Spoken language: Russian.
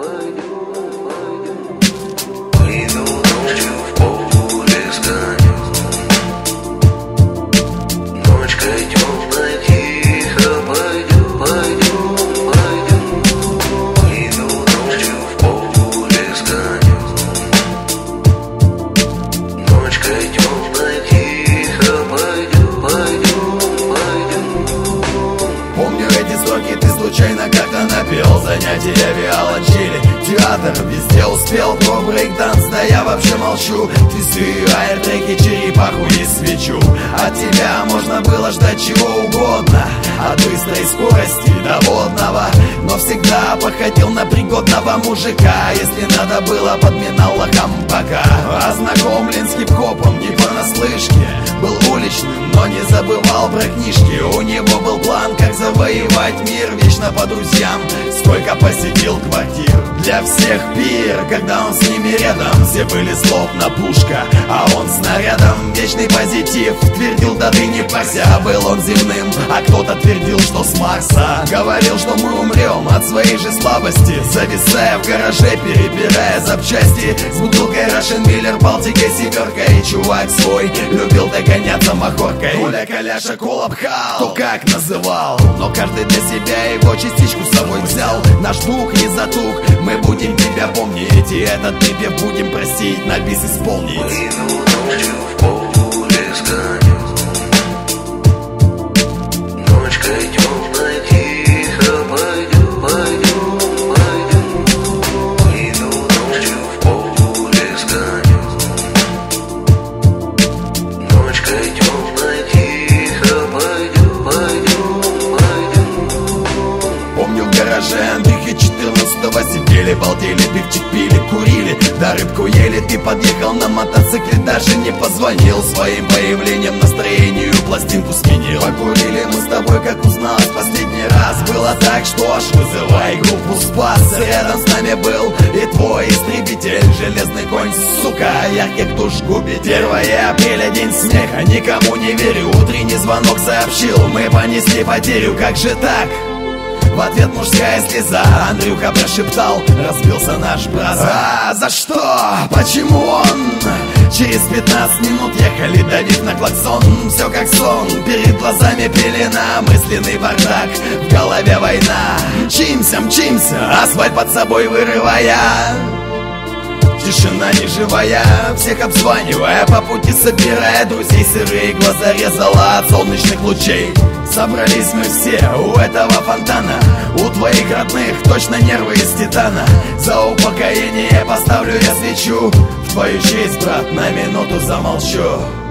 Выйду ночью в поле с конем. Ночка темная, тихо, пойдем, пойдем, пойдем. Выйду ночью в поле с конем. Ночка темная, тихо, пойдем, пойдем, пойдем. Помню эти строки, ты случайно как-то напел. Занятия виолончели, театр везде успел. Про брейк-данс, да я вообще молчу. Твисты, аэртреки, черепаху и свечу. От тебя можно было ждать чего угодно, от быстрой скорости до водного. Но всегда походил на пригодного мужика. Если надо было, подминал лохам пока. Ознакомлен с хип-хопом не понаслышке. Был уличным, но не забывал про книжки. У него был план, как завоевать мир. Вечно по друзьям, сколько посетил квартир. Для всех пир, когда он с ними рядом. Все были словно пушка, а он снарядом. Вечный позитив, твердил, да ты не парься. Был он земным, а кто-то твердил, что с Марса. Говорил, что мы умрем от своей же слабости. Зависая в гараже, перебирая запчасти. С бутылкой Russian Miller, Балтикой, семеркой. И чувак свой любил догоняться махоркой. Коля, Коляша, Кола пхал, кто как называл, но каждый для себя его частичку с собой взял. Наш дух не затух, мы будем тебя помнить. И этот припев будем просить на бис исполнить. Выйду ночью в поле с конем. Ночка темная, тихо, пойдем, пойдем, пойдем. Выйду ночью в поле с конем. Ночка темная, тихо, пойдем, пойдем, пойдем. Помню в гараже Андрюхи 14-го сидели, балдели, пивчик пили, курили, да рыбку ели. Ты подъехал на мотоцикле, даже не позвонил. Своим появлением настроению пластинку сменил. Покурили мы с тобой, как узналось последний раз. Было так, что аж вызывай группу Спас. Рядом с нами был и твой истребитель, железный конь, сука, ярких душ губит. 1 апреля, день смеха, никому не верю. Утренний звонок сообщил, мы понесли потерю. Как же так? В ответ мужская слеза. Андрюха прошептал, разбился наш брат. А за что? Почему он? Через 15 минут ехали, давив на клаксон. Все как сон, перед глазами пелена. Мысленный бардак, в голове война. Мчимся, мчимся, асфальт под собой вырывая. Тишина неживая, всех обзванивая, по пути собирая друзей. Сырые глаза резала от солнечных лучей. Собрались мы все у этого фонтана. У твоих родных точно нервы из титана. За упокоение поставлю я свечу. В твою честь, брат, на минуту замолчу.